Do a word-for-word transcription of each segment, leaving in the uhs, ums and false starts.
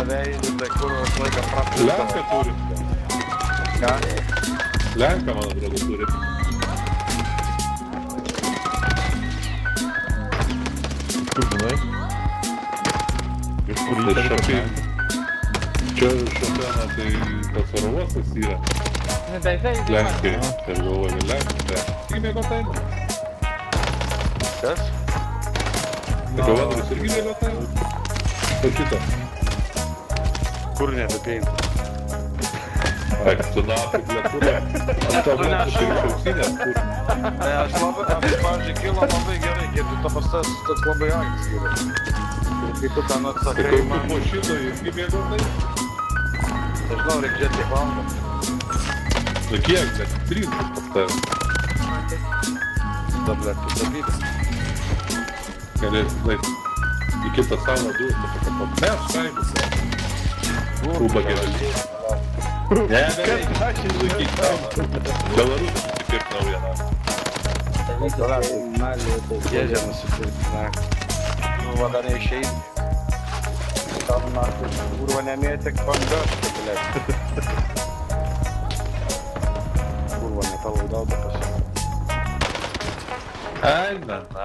veidų, tai kur visą laiką prapūsta. Lenką turi. Ką? Lenką, man atrodo, turi. Tu žinai? Iš kur Tai įtari šakai. Čia šapeną, tai tas oro uostas yra. Lenkija. Ir galvoju, Lenkija. Tik mėgo tai. Kas? Tai Kovadorius irgi mėgo tai. Po šito. Kur netupėjai? Ai, tu natai, ble, kur? Aš tau ble, tu turi šauksinės, kur? Ne, aš labai, aš, pavyzdžiui, kilo labai gerai, kai tu pas tas toks labai agis yra. Ir kai tu ten atsakai, Tai man... kaip po šito irgi mėgo tai? Nežinau, reikia žiūrėti valandą. Nu kiek, ble, trys bus pas tavę. Da, ble, tu dabydės. Galėsi, ble, į kitą salą duos, tu pakapot. Ne, aš kaimus. Rūba gerai. Ne, beveik, aš įlūkiai salą. Belarusą nusipirk naują. Jėžę nusipirkti, ne. Nu, vada neišeini. Tam naktį, kurva nemėtik bangas, kad galėtų. Kurva nepalaudauta pasiūlė. Ai, na, na.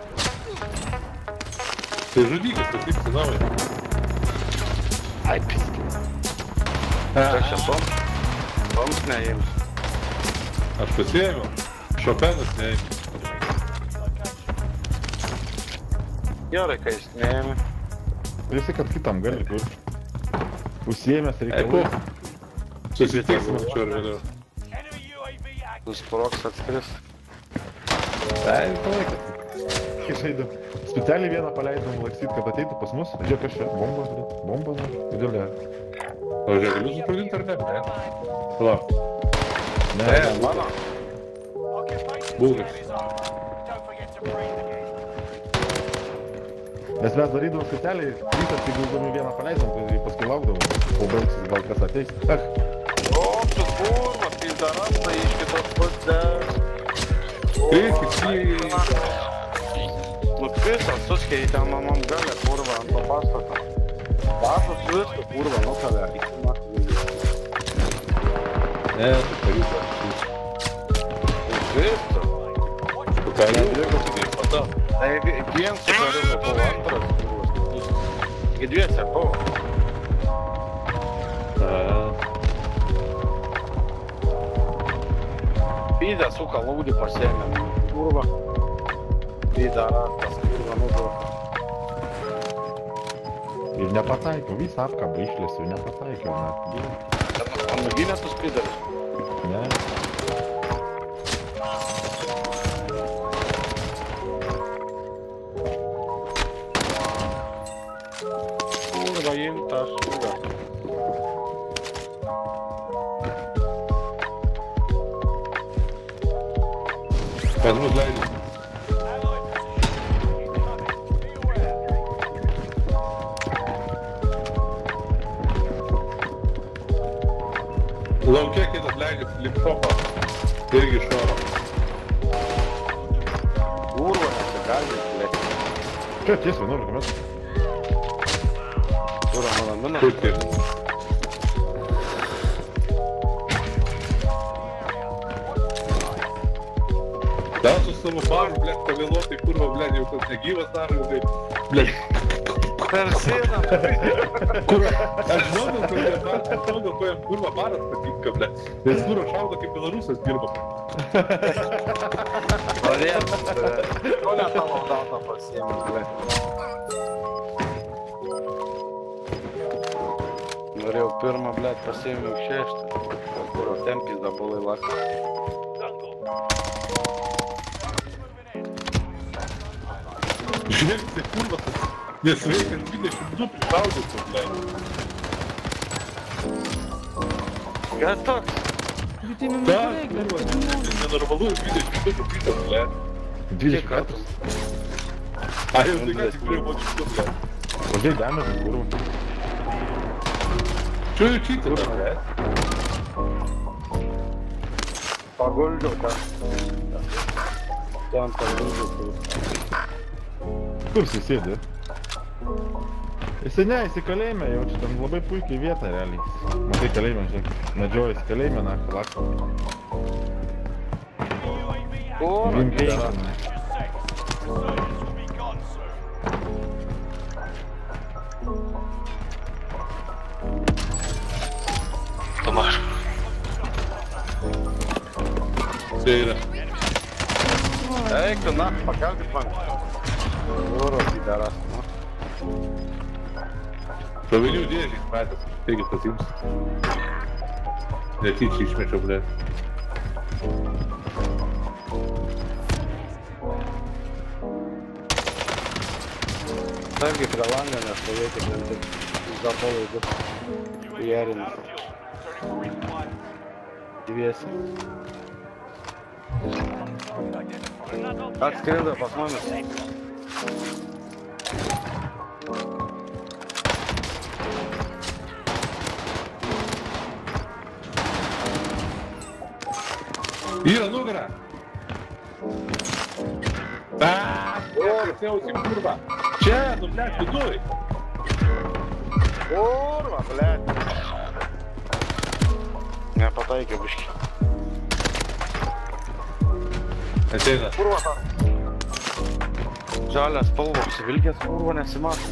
Tai žudikas, tas liksi naują. Ai, piski. Kas čia toms? Toms neims. Aš pasiėmiau. Šopenas neėmė. Gerai, kai jis neėmė. Visi, kad kitam gali kur. Užsiėmęs Ei, reikalų. po. Susitiksim anksčiau ir vėliau. Susproks atskris. Ei, visą laiką. Kai žaidėm. Specialiai vieną paleidom lakstyt, kad ateitų pas mus. Žiūrėk, kas čia. Bombos, bet. Bombos, bet. Kodėl ne? O žiūrėk, galiu susprogdinti ar ne? Ne. Palauk. Ne, E, mano. Bulgas. Nes mes darydavom specialiai, rytas, kai gildami vieną paleidom, tai paskui laukdavom. O baigsis, gal kas ateis. Ach. O, tu kurva, pildaras, tai iš kitos pusės. Kreipkis į... Nu, pisas, suskei ten mamam galę, kurva, ant to pastato. Dažas viską, kurva, nukalė. Ne, tu pavyko. Viską. Tu pavyko, tu pavyko. Tai vien su kariuku buvo antras, kurvas. Iki dviese buvo. Pydę suka laudį pasiėmėm, kurva. Pydą rastas, kurva, nuduotas. Ir nepataikiau, visą apkabą išlėsiu, nepataikiau, net. Ar nuginė tus pydaris? Ne. Kurva, imta šūga. Pas mus leidžiasi. Laukia kitas leidžiasi link šopo. Irgi šoro. Kurva, nesigalvė, blėt. Čia ties vienuolika metrų. Kurva, malaminas. Kur tiek? Ten su savo baru, blėt, pavėluotai kurva, blėt, jau tas negyvas daro, tai, blėt. Per sieną. Kurva, aš žinau, kad jie dar, aš žinau, ko jam kurva baras patinka, blėt. Nes kurva šaudo kaip Belarusas dirba. Norėt, ko ne tavo dautą pasiėmė, blėt. Norėjau pirmą, blėt, pasiėmiau šeštą. Kurio tempis dabulai lakė. Žiūrėk, tai kurva tas nesveikas dvidešimt du prišaudytų, blėt. Kas toks? Da, kurva, nenormalu dvidešimt du prišaudytų, blėt. dvidešimt metrų. A, jau tai ką tikrai buvo šitų, blėt. Pažiūrėk, damės, kurva. Čia jau čytė, blėt. Paguldžiau ten. Ten paguldžiau. Kur susėdė? Jisai ne, jisai kalėjime jaučia, ten labai puikiai vieta realiai. Matai kalėjime, žiūrėk, medžiojasi kalėjime, na, laksto. Kur? Rimtėja. Tomar. Tai yra. Eik tu, na, pakalbėt man. Jūros įdaras, nu. Pavinių dėžį matęs, taigi pasiims. Netyčia išmečiau, ble. Sargi prie langą, nes stovėti, kad tik darbo laikus jėrinis. Dviesi. Atskrido pas mumis. Yra nugarą! Aaaa! O, sėausi, kurva! Čia, nu, blėt, viduj! Kurva, blėt! Nepataikė biškį. Ateina. Kurva ta. Žalias spalva apsivilkęs, kurva nesimato.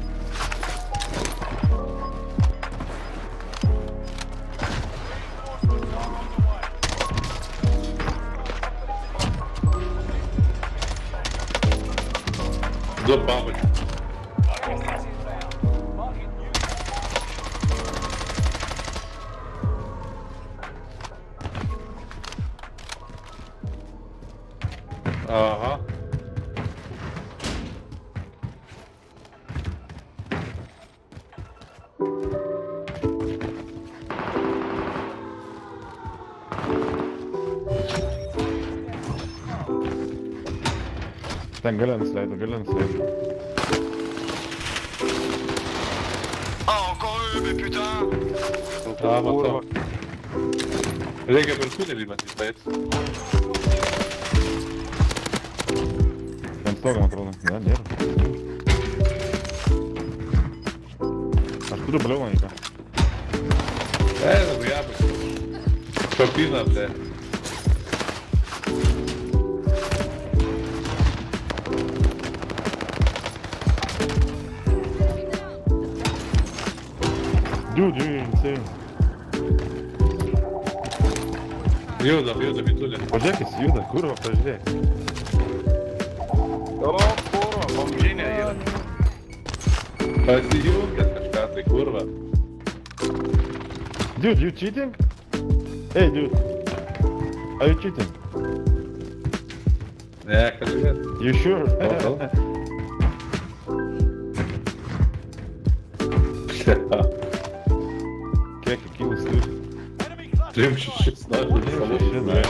Du babačių. Aha. Ten gale nusileido, gale nusileido. Ah, encore eux, mais putain! A, matau. Reikia per tunelį matyt, taip. Ten stogo, man atrodo. Ne, nėra. Aš turiu bliauną. E, nu, jabas. Šopina, ble. Dude, you're insane. Judam, judam į tunelį. Pažiūrėk, jis juda, kurva, pažiūrėk. O, kurva, bombžinė yra. Pasijungęs kažką, tai kurva. Dude, you cheating? Hey, dude. Are you cheating? Ne, kažkaip. You sure? Kiek kilus turi? Trim šešis, na, Trim šešis, na.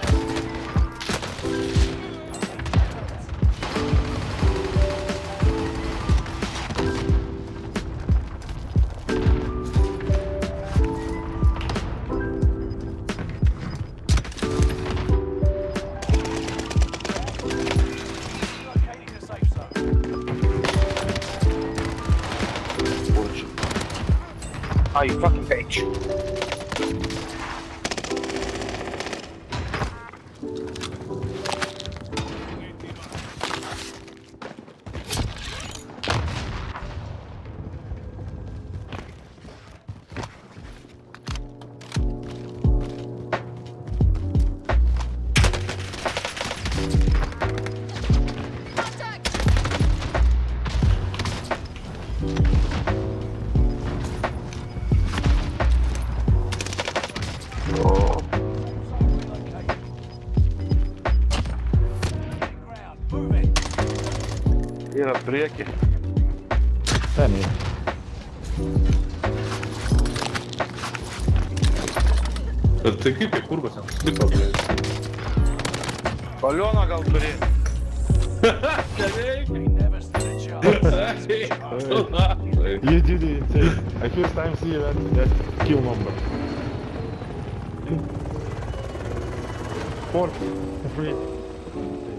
Ah, you fucking bitch. Yra priekį. Ten yra. Bet tai kaip jie kurvas ant sliko, ble? Balioną gal turi. Nereikia. You did it insane. I first time see that, that kill number. Four, three.